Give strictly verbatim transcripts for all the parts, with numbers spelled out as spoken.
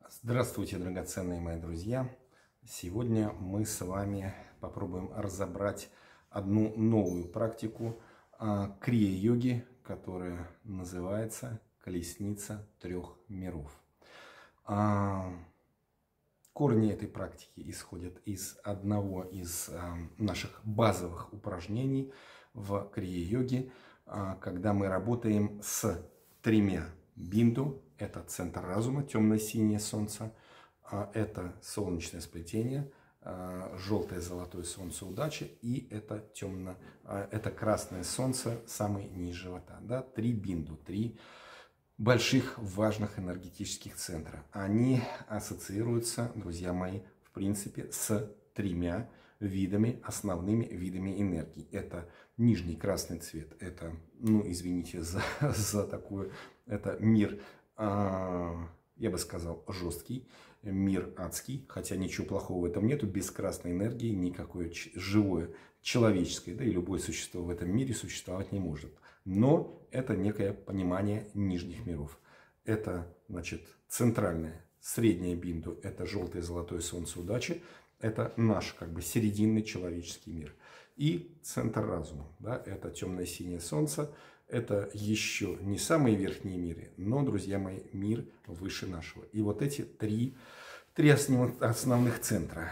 Здравствуйте, драгоценные мои друзья! Сегодня мы с вами попробуем разобрать одну новую практику крия-йоги, которая называется «Колесница трех миров». Корни этой практики исходят из одного из наших базовых упражнений в крия-йоге, когда мы работаем с тремя бинду. Это центр разума, темно-синее солнце, это солнечное сплетение, желтое золотое солнце удачи, и это темно, это красное солнце, самый низ живота. Да? Три бинду, три больших важных энергетических центра. Они ассоциируются, друзья мои, в принципе, с тремя видами, основными видами энергии. Это нижний красный цвет, это, ну, извините за, за такую, это мир, я бы сказал, жесткий, мир адский, хотя ничего плохого в этом нету, без красной энергии никакое живое, человеческое, да и любое существо в этом мире существовать не может. Но это некое понимание нижних миров. Это, значит, центральное, среднее бинду, это желтое золотое солнце удачи, это наш, как бы, серединный человеческий мир. И центр разума, да, это темное синее солнце. Это еще не самые верхние миры, но, друзья мои, мир выше нашего. И вот эти три, три основ, основных центра.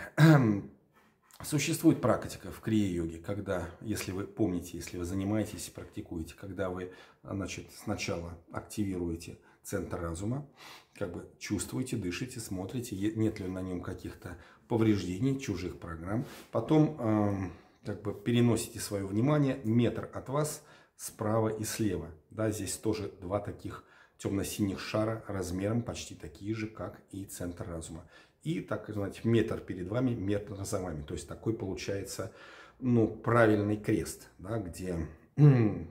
Существует практика в крия-йоге, когда, если вы помните, если вы занимаетесь и практикуете, когда вы, значит, сначала активируете центр разума, как бы чувствуете, дышите, смотрите, нет ли на нем каких-то повреждений, чужих программ. Потом э, как бы переносите свое внимание метр от вас, справа и слева. Да, здесь тоже два таких темно-синих шара размером почти такие же, как и центр разума. И, так знаете, метр перед вами, метр за вами. То есть такой получается, ну, правильный крест, да, где ну,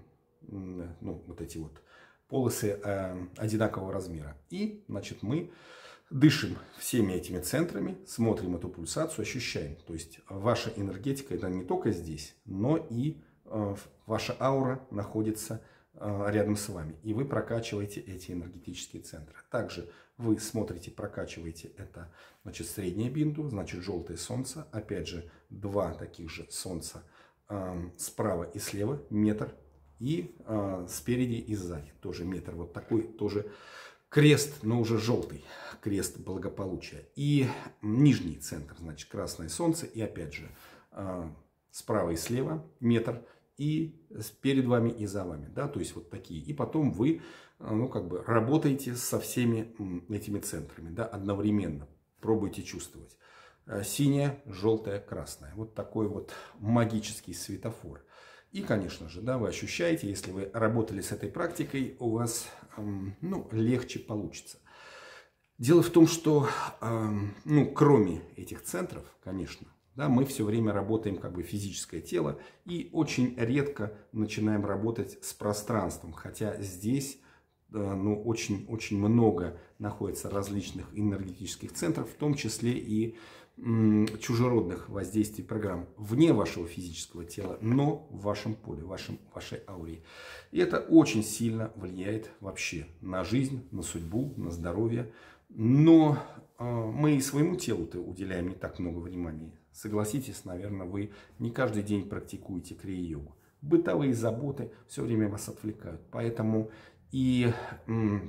вот эти вот полосы э, одинакового размера. И, значит, мы дышим всеми этими центрами, смотрим эту пульсацию, ощущаем. То есть ваша энергетика, это не только здесь, но и ваша аура находится рядом с вами, и вы прокачиваете эти энергетические центры. Также вы смотрите, прокачиваете это, значит, среднее бинду, значит, желтое солнце, опять же, два таких же солнца э, справа и слева, метр, и э, спереди и сзади тоже метр, вот такой тоже крест, но уже желтый, крест благополучия. И нижний центр, значит, красное солнце, и опять же, э, справа и слева метр, и перед вами и за вами, да, то есть вот такие. И потом вы, ну, как бы работаете со всеми этими центрами, да, одновременно, пробуйте чувствовать. Синее, желтое, красное. Вот такой вот магический светофор. И, конечно же, да, вы ощущаете, если вы работали с этой практикой, у вас, ну, легче получится. Дело в том, что, ну, кроме этих центров, конечно, да, мы все время работаем как бы физическое тело и очень редко начинаем работать с пространством. Хотя здесь, ну, очень-очень много находится различных энергетических центров, в том числе и м, чужеродных воздействий программ вне вашего физического тела, но в вашем поле, в вашем, вашей ауре. И это очень сильно влияет вообще на жизнь, на судьбу, на здоровье. Но э, мы и своему телу-то уделяем не так много внимания. Согласитесь, наверное, вы не каждый день практикуете крия-йогу. Бытовые заботы все время вас отвлекают. Поэтому и м,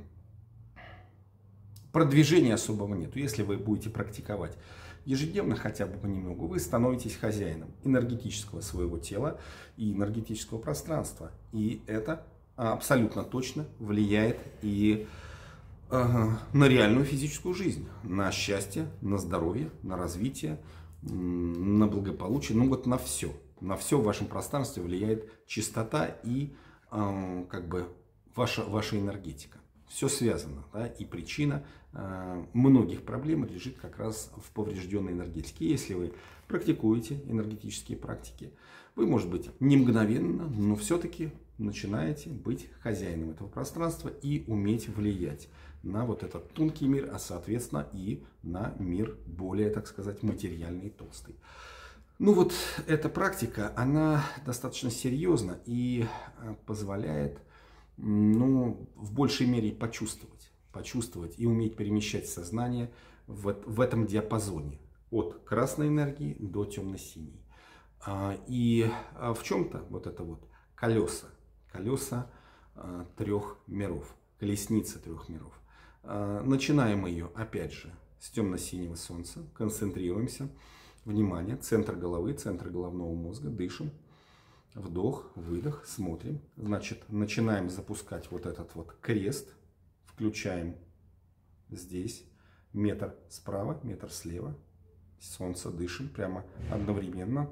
продвижения особого нет. Если вы будете практиковать ежедневно хотя бы понемногу, вы становитесь хозяином энергетического своего тела и энергетического пространства. И это абсолютно точно влияет и э, на реальную физическую жизнь, на счастье, на здоровье, на развитие, на благополучие, ну вот на все. На все в вашем пространстве влияет чистота и э, как бы ваша, ваша энергетика. Все связано, да, и причина э, многих проблем лежит как раз в поврежденной энергетике. Если вы практикуете энергетические практики, вы, может быть, не мгновенно, но все-таки начинаете быть хозяином этого пространства и уметь влиять на вот этот тонкий мир, а соответственно и на мир более, так сказать, материальный и толстый. Ну вот эта практика, она достаточно серьезна и позволяет, ну, в большей мере почувствовать. почувствовать и уметь перемещать сознание в, в этом диапазоне от красной энергии до темно-синей. И в чем-то вот это вот колеса, колеса трех миров, колесница трех миров. Начинаем мы ее, опять же, с темно-синего солнца, концентрируемся, внимание, центр головы, центр головного мозга, дышим, вдох, выдох, смотрим. Значит, начинаем запускать вот этот вот крест, включаем здесь метр справа, метр слева, солнце, дышим прямо одновременно.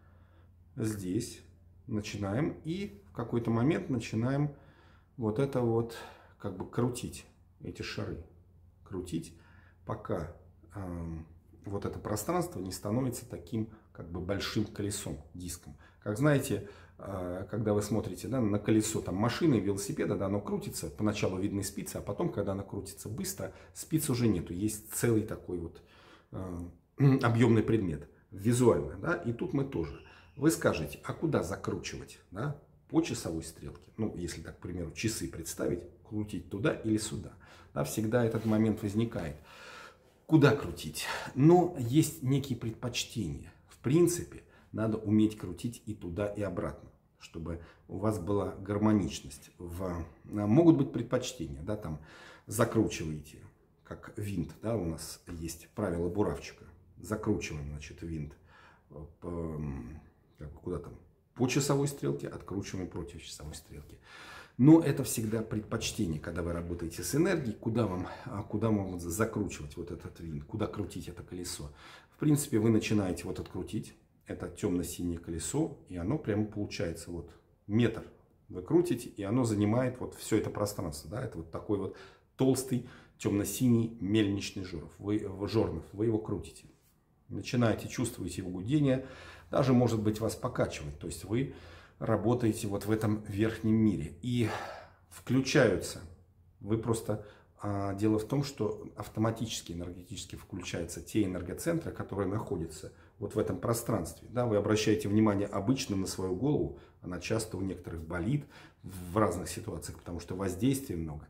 Здесь начинаем и в какой-то момент начинаем вот это вот как бы крутить эти шары, крутить, пока э, вот это пространство не становится таким как бы большим колесом, диском. Как знаете, э, когда вы смотрите, да, на колесо там машины, велосипеда, да, оно крутится, поначалу видны спицы, а потом, когда оно крутится быстро, спиц уже нету, есть целый такой вот э, объемный предмет, визуально, да, и тут мы тоже. Вы скажете, а куда закручивать, да, по часовой стрелке? Ну, если так, к примеру, часы представить, крутить туда или сюда. Да, всегда этот момент возникает. Куда крутить? Но есть некие предпочтения. В принципе, надо уметь крутить и туда, и обратно, чтобы у вас была гармоничность. В... Могут быть предпочтения, да, там закручиваете, как винт, да, у нас есть правило буравчика. Закручиваем, значит, винт по... куда там, по часовой стрелке, откручиваем против часовой стрелки. Но это всегда предпочтение, когда вы работаете с энергией, куда вам, куда вам закручивать вот этот винт, куда крутить это колесо. В принципе, вы начинаете вот открутить, это темно-синее колесо, и оно прямо получается вот метр. Вы крутите, и оно занимает вот все это пространство, да, это вот такой вот толстый темно-синий мельничный жорнов, вы, жорнов, вы его крутите. Начинаете чувствовать его гудение, даже может быть вас покачивает, то есть вы работаете вот в этом верхнем мире и включаются, вы просто, а, дело в том, что автоматически энергетически включаются те энергоцентры, которые находятся вот в этом пространстве, да, вы обращаете внимание обычно на свою голову, она часто у некоторых болит в разных ситуациях, потому что воздействия много,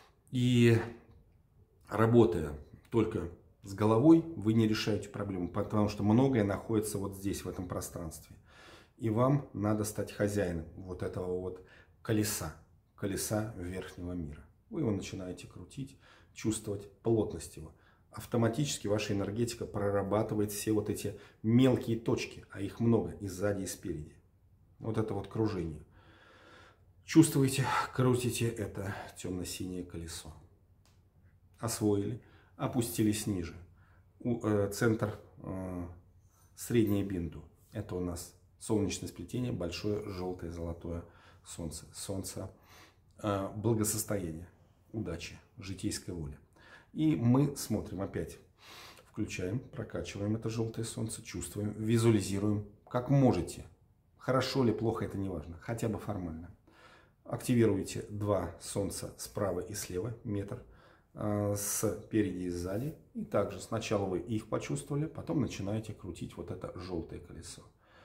и работая только с головой, вы не решаете проблему, потому что многое находится вот здесь, в этом пространстве. И вам надо стать хозяином вот этого вот колеса, колеса верхнего мира. Вы его начинаете крутить, чувствовать плотность его. Автоматически ваша энергетика прорабатывает все вот эти мелкие точки, а их много и сзади, и спереди. Вот это вот кружение. Чувствуете, крутите это темно-синее колесо. Освоили. Опустились ниже. У, э, центр э, среднее бинду. Это у нас солнечное сплетение, большое желтое золотое солнце. Солнце э, благосостояния, удачи, житейской воли. И мы смотрим опять. Включаем, прокачиваем это желтое солнце, чувствуем, визуализируем, как можете. Хорошо или плохо, это не важно, хотя бы формально. Активируйте два солнца справа и слева, метр. Спереди и сзади. И также сначала вы их почувствовали, потом начинаете крутить вот это желтое колесо.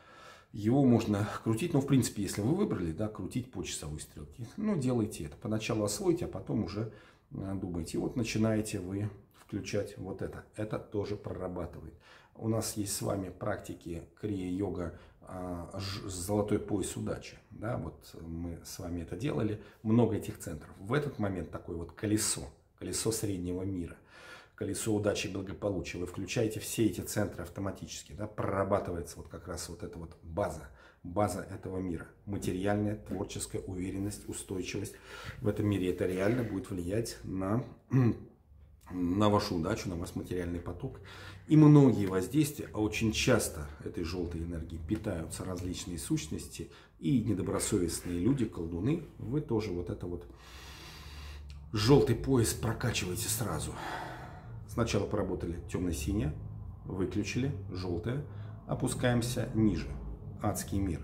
Его можно крутить, но в принципе, если вы выбрали, да, крутить по часовой стрелке. Ну, делайте это. Поначалу освоите, а потом уже думайте. И вот начинаете вы включать вот это. Это тоже прорабатывает. У нас есть с вами практики крия-йога, золотой пояс удачи. Да, вот мы с вами это делали. Много этих центров. В этот момент такое вот колесо. Колесо среднего мира, колесо удачи и благополучия. Вы включаете все эти центры автоматически, да, прорабатывается вот как раз вот эта вот база, база этого мира. Материальная, творческая уверенность, устойчивость в этом мире. Это реально будет влиять на, на вашу удачу, на ваш материальный поток. И многие воздействия, а очень часто этой желтой энергией питаются различные сущности и недобросовестные люди, колдуны. Вы тоже вот это вот желтый пояс прокачивайте сразу. Сначала поработали темно-синее, выключили, желтое, опускаемся ниже. Адский мир.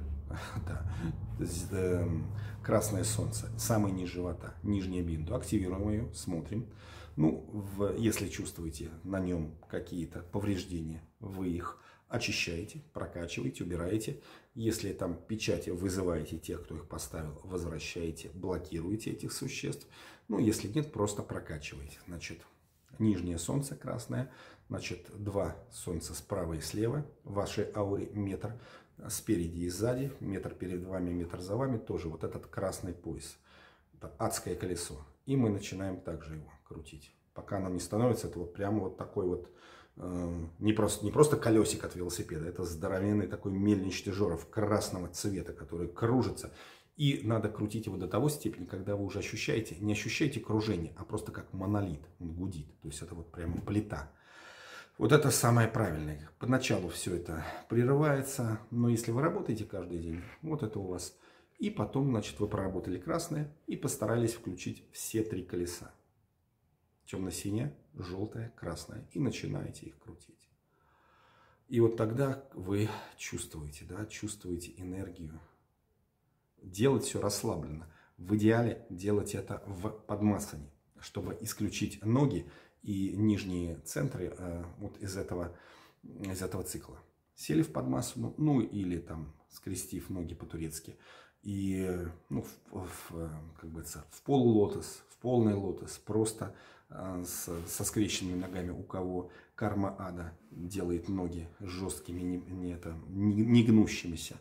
Да. Красное солнце, самый низ живота, нижняя бинду. Активируем ее, смотрим. Ну, в, если чувствуете на нем какие-то повреждения, вы их очищаете, прокачиваете, убираете. Если там печати вызываете тех, кто их поставил, возвращаете, блокируете этих существ. Ну, если нет, просто прокачиваете. Значит, нижнее солнце красное, значит, два солнца справа и слева, в вашей ауре метр, спереди и сзади, метр перед вами, метр за вами, тоже вот этот красный пояс. Это адское колесо. И мы начинаем также его крутить. Пока оно не становится, это вот прямо вот такой вот, э, не, просто, не просто колесик от велосипеда, это здоровенный такой мельнич тяжеров красного цвета, который кружится. И надо крутить его до того степени, когда вы уже ощущаете, не ощущаете кружение, а просто как монолит, он гудит. То есть это вот прямо плита. Вот это самое правильное. Поначалу все это прерывается, но если вы работаете каждый день, вот это у вас. И потом, значит, вы проработали красное и постарались включить все три колеса. Темно-синее, желтое, красное. И начинаете их крутить. И вот тогда вы чувствуете, да, чувствуете энергию. Делать все расслабленно. В идеале делать это в подмасане, чтобы исключить ноги и нижние центры э, вот из этого, из этого цикла. Сели в подмасану, ну или там скрестив ноги по-турецки. И ну, в, в, как бы, в полулотос, в полный лотос, просто э, с, со скрещенными ногами, у кого карма ада делает ноги жесткими, не, не, это, не, не гнущимися.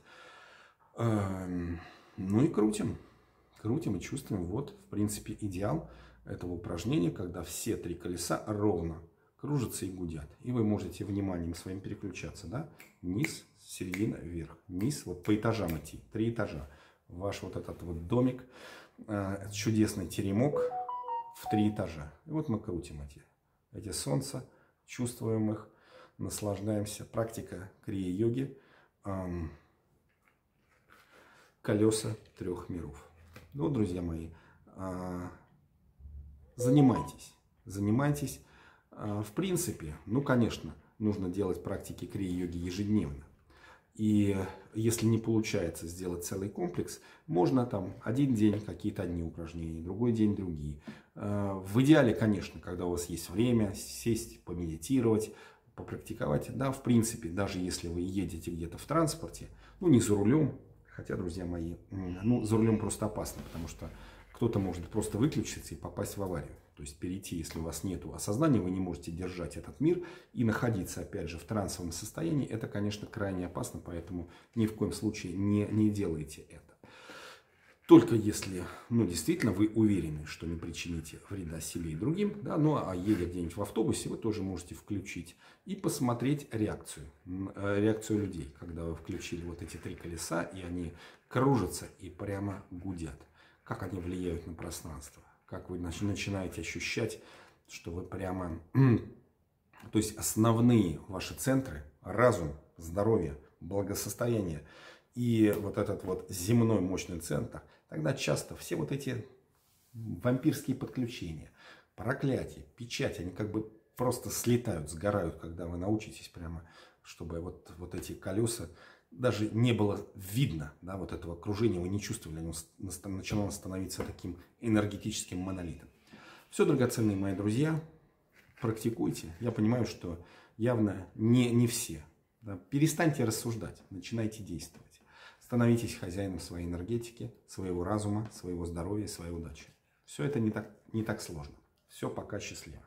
Э, ну и крутим, крутим и чувствуем. Вот, в принципе, идеал этого упражнения, когда все три колеса ровно кружатся и гудят. И вы можете вниманием своим переключаться, да? Низ, середина, вверх. Низ, вот по этажам идти, три этажа. Ваш вот этот вот домик, э, чудесный теремок в три этажа. И вот мы крутим эти, эти солнца, чувствуем их, наслаждаемся. Практика крия-йоги, эм, колеса трех миров. Ну, друзья мои, э, занимайтесь, занимайтесь. Э, в принципе, ну, конечно, нужно делать практики крия-йоги ежедневно. И если не получается сделать целый комплекс, можно там один день какие-то одни упражнения, другой день другие. В идеале, конечно, когда у вас есть время, сесть, помедитировать, попрактиковать. Да, в принципе, даже если вы едете где-то в транспорте, ну не за рулем, хотя, друзья мои, ну за рулем просто опасно, потому что кто-то может просто выключиться и попасть в аварию. То есть перейти, если у вас нет осознания, вы не можете держать этот мир и находиться, опять же, в трансовом состоянии. Это, конечно, крайне опасно, поэтому ни в коем случае не, не делайте это. Только если, ну, действительно, вы уверены, что не причините вреда себе и другим, да, ну, а едя где-нибудь в автобусе, вы тоже можете включить и посмотреть реакцию, реакцию людей, когда вы включили вот эти три колеса, и они кружатся и прямо гудят. Как они влияют на пространство. Как вы начинаете ощущать, что вы прямо... То есть основные ваши центры, разум, здоровье, благосостояние и вот этот вот земной мощный центр, тогда часто все вот эти вампирские подключения, проклятия, печать, они как бы просто слетают, сгорают, когда вы научитесь прямо, чтобы вот, вот эти колеса даже не было видно, да, вот этого окружения, вы не чувствовали, оно начинало становиться таким энергетическим монолитом. Все, драгоценные мои друзья, практикуйте. Я понимаю, что явно не, не все. Да. Перестаньте рассуждать, начинайте действовать. Становитесь хозяином своей энергетики, своего разума, своего здоровья, своей удачи. Все это не так, не так сложно. Все, пока, счастливо.